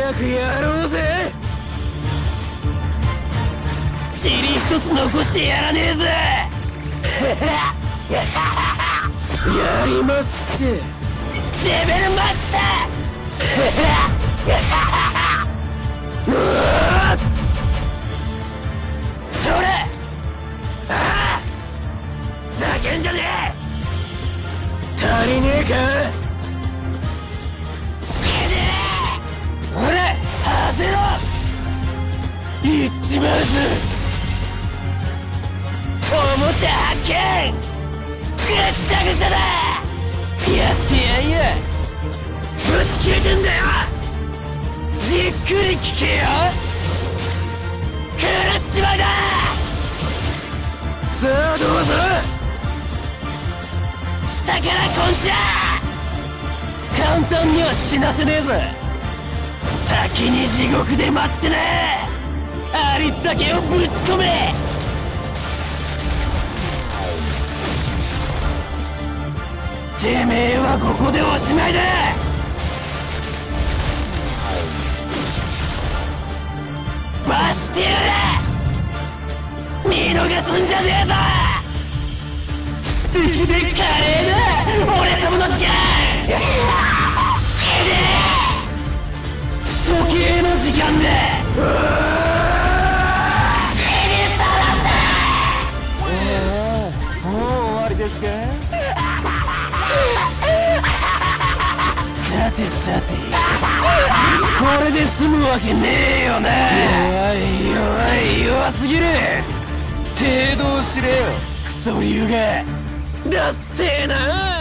早くやろうぜ。塵一つ残してやらねえぜ。やりますって。レベルマックス。それ、ああ、ざけんじゃねえ。足りねえか。死ねえ。ほれ、外せろ。いっちまうぞ。おもちゃ発見。ぐっちゃぐちゃだ。やってやんや。ぶち切れてんだよ。じっくり聞けよ。食らっちまいだ。さあどうぞ。下からこんちゃ。簡単には死なせねえぞ。先に地獄で待ってな。ありったけをぶち込め。てめえはここでおしまいだ。バシティル見逃すんじゃねえぞ。素敵で華麗な俺様の時間。死ねえ。処刑の時間だ。死にさらせ。もう終わりですか。さてさて、これで済むわけねえよな。弱すぎる。程度を知れよクソ竜が。だっせえな。